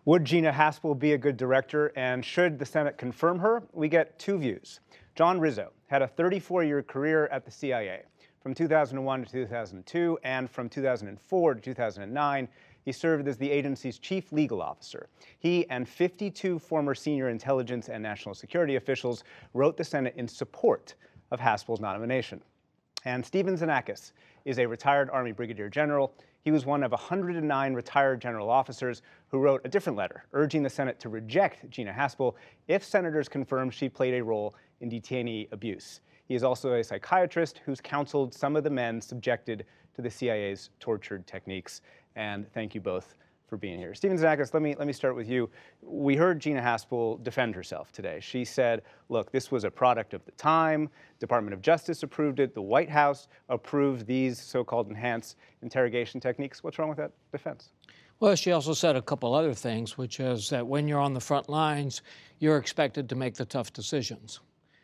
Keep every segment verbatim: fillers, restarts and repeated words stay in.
Would Gina Haspel be a good director, and should the Senate confirm her? We get two views. John Rizzo had a thirty-four year career at the C I A. From two thousand one to two thousand two and from two thousand four to two thousand nine, he served as the agency's chief legal officer. He and fifty-two former senior intelligence and national security officials wrote the Senate in support of Haspel's nomination. And Stephen Xenakis is a retired Army brigadier general. He was one of one hundred nine retired general officers who wrote a different letter urging the Senate to reject Gina Haspel if senators confirm she played a role in detainee abuse. He is also a psychiatrist who's counseled some of the men subjected to the C I A's tortured techniques. And thank you both for being here. Stephen Xenakis, let me, let me start with you. We heard Gina Haspel defend herself today. She said, look, this was a product of the time. Department of Justice approved it. The White House approved these so-called enhanced interrogation techniques. What's wrong with that defense? Well, she also said a couple other things, which is that when you're on the front lines, you're expected to make the tough decisions.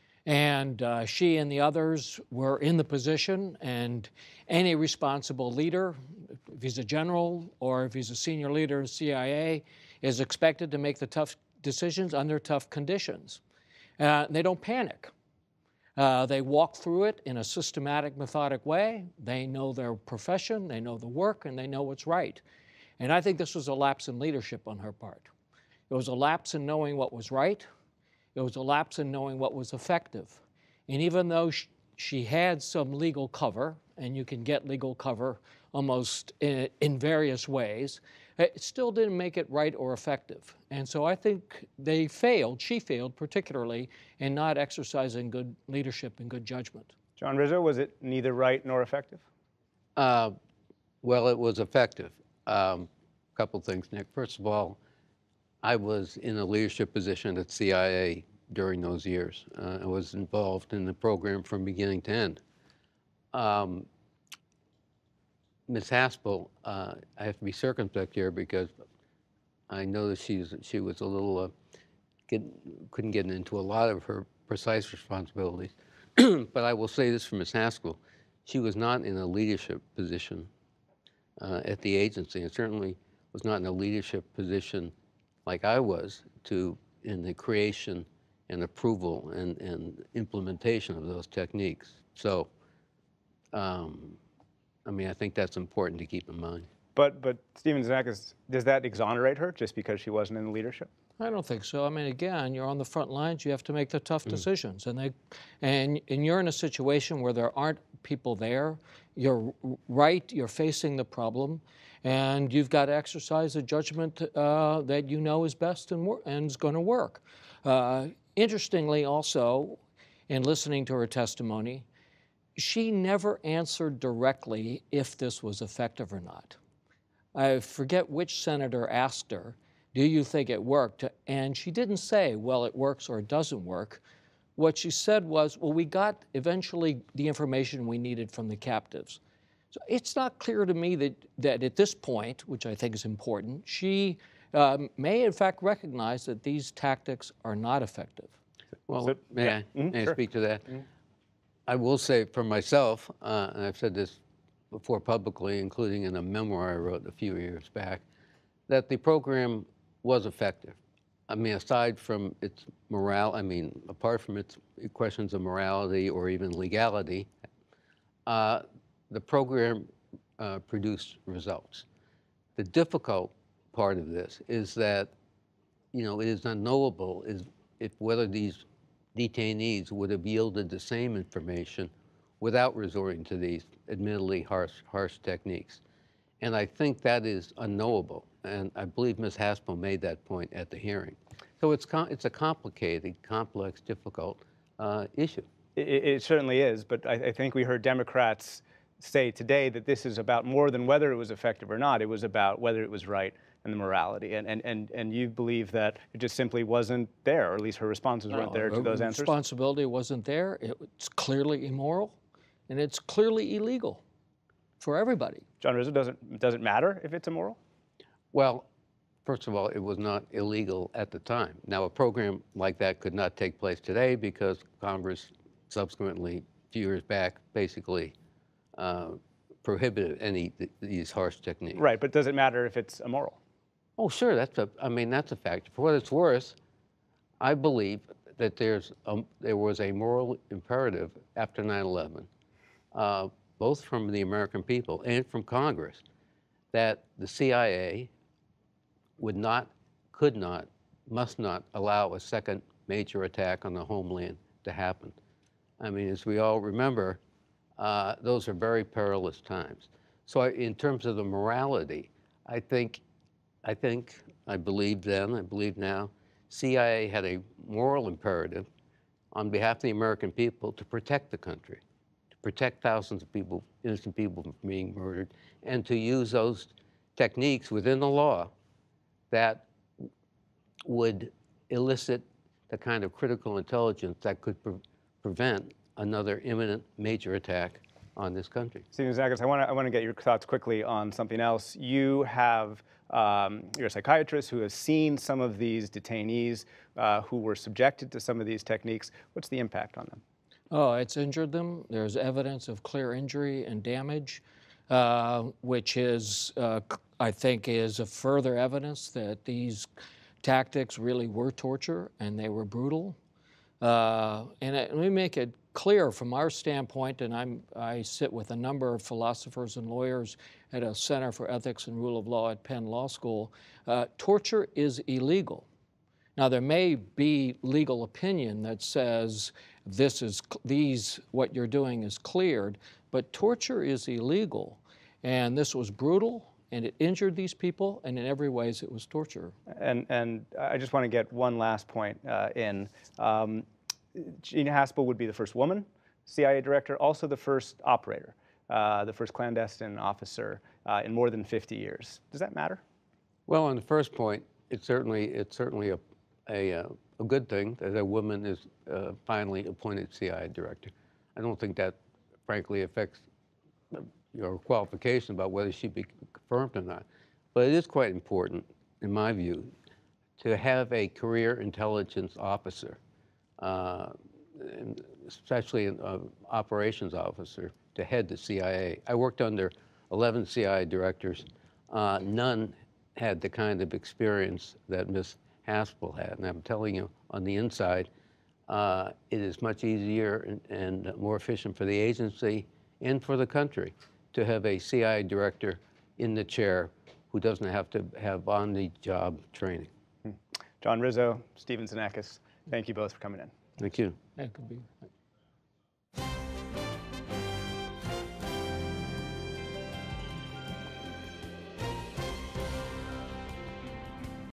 And uh, she and the others were in the position, and any responsible leader, if he's a general or if he's a senior leader in C I A, is expected to make the tough decisions under tough conditions. Uh, they don't panic. Uh, they walk through it in a systematic, methodic way. They know their profession, they know the work, and they know what's right. And I think this was a lapse in leadership on her part. It was a lapse in knowing what was right. It was a lapse in knowing what was effective. And even though she, she had some legal cover, and you can get legal cover almost in, in various ways, it still didn't make it right or effective. And so I think they failed, she failed particularly, in not exercising good leadership and good judgment. John Rizzo, was it neither right nor effective? Uh, well, it was effective. A um, couple things, Nick. First of all, I was in a leadership position at C I A during those years. Uh, I was involved in the program from beginning to end. Um, Miz Haspel, uh, I have to be circumspect here because I know that she's, she was a little, uh, get, couldn't get into a lot of her precise responsibilities. But I will say this for Miz Haspel, she was not in a leadership position uh, at the agency, and certainly was not in a leadership position like I was to in the creation and approval and, and implementation of those techniques. So, um, I mean, I think that's important to keep in mind. But, but Stephen Xenakis, does that exonerate her just because she wasn't in the leadership? I don't think so. I mean, again, you're on the front lines. You have to make the tough mm. decisions, and they, and and you're in a situation where there aren't people there. You're right. You're facing the problem, and you've got to exercise a judgment uh, that you know is best and and is going to work. Uh, interestingly, also, in listening to her testimony, she never answered directly if this was effective or not. I forget which senator asked her, do you think it worked? And she didn't say, well, it works or it doesn't work. What she said was, well, we got eventually the information we needed from the captives. So it's not clear to me that, that at this point, which I think is important, she um, may in fact recognize that these tactics are not effective. Well, may yeah. I, mm-hmm. may sure. I speak to that? Mm-hmm. I will say for myself, uh, and I've said this before publicly, including in a memoir I wrote a few years back, that the program was effective. I mean, aside from its morale, I mean, apart from its questions of morality or even legality, uh, the program uh, produced results. The difficult part of this is that, you know, it is unknowable is if whether these detainees would have yielded the same information without resorting to these admittedly harsh, harsh techniques. And I think that is unknowable. And I believe Miz Haspel made that point at the hearing. So it's, com it's a complicated, complex, difficult uh, issue. It, it certainly is, but I, I think we heard Democrats say today that this is about more than whether it was effective or not. It was about whether it was right and the morality. And, and, and, and you believe that it just simply wasn't there, or at least her responses no, weren't there to those answers? Responsibility wasn't there. It's clearly immoral, and it's clearly illegal for everybody. John Rizzo, doesn't, does it matter if it's immoral? Well, first of all, it was not illegal at the time. Now, a program like that could not take place today because Congress subsequently, a few years back, basically uh, prohibited any th these harsh techniques. Right, but does it matter if it's immoral? Oh, sure, that's a, I mean, that's a fact. For what it's worth, I believe that there's a, there was a moral imperative after nine eleven, uh, both from the American people and from Congress, that the C I A would not, could not, must not allow a second major attack on the homeland to happen. I mean, as we all remember, uh, those are very perilous times. So I, in terms of the morality, I think, I think, I believe then, I believe now, C I A had a moral imperative on behalf of the American people to protect the country, to protect thousands of people, innocent people from being murdered, and to use those techniques within the law that would elicit the kind of critical intelligence that could pre prevent another imminent major attack on this country. Stephen Xenakis, I want to I want to get your thoughts quickly on something else. You have um, you're a psychiatrist who has seen some of these detainees uh, who were subjected to some of these techniques. What's the impact on them? Oh, it's injured them. There's evidence of clear injury and damage, uh, which is, uh, I think, is a further evidence that these tactics really were torture and they were brutal. Uh, and it, let me make it clear from our standpoint, and I'm, I sit with a number of philosophers and lawyers at a Center for Ethics and Rule of Law at Penn Law School, uh, torture is illegal. Now, there may be legal opinion that says this is, these, what you're doing is cleared, but torture is illegal. And this was brutal, and it injured these people, and in every ways it was torture. And, and I just want to get one last point uh, in. Um, Gina Haspel would be the first woman C I A director, also the first operator, uh, the first clandestine officer uh, in more than fifty years. Does that matter? Well, on the first point, it's certainly, it's certainly a, a, a good thing that a woman is uh, finally appointed C I A director. I don't think that, frankly, affects your qualification about whether she'd be confirmed or not. But it is quite important, in my view, to have a career intelligence officer, uh, and especially an uh, operations officer, to head the C I A. I worked under eleven C I A directors. Uh, none had the kind of experience that Miz Haspel had. And I'm telling you, on the inside, uh, it is much easier and, and more efficient for the agency and for the country to have a C I A director in the chair who doesn't have to have on-the-job training. John Rizzo, Stephen Xenakis, thank you both for coming in. Thank you. That could be.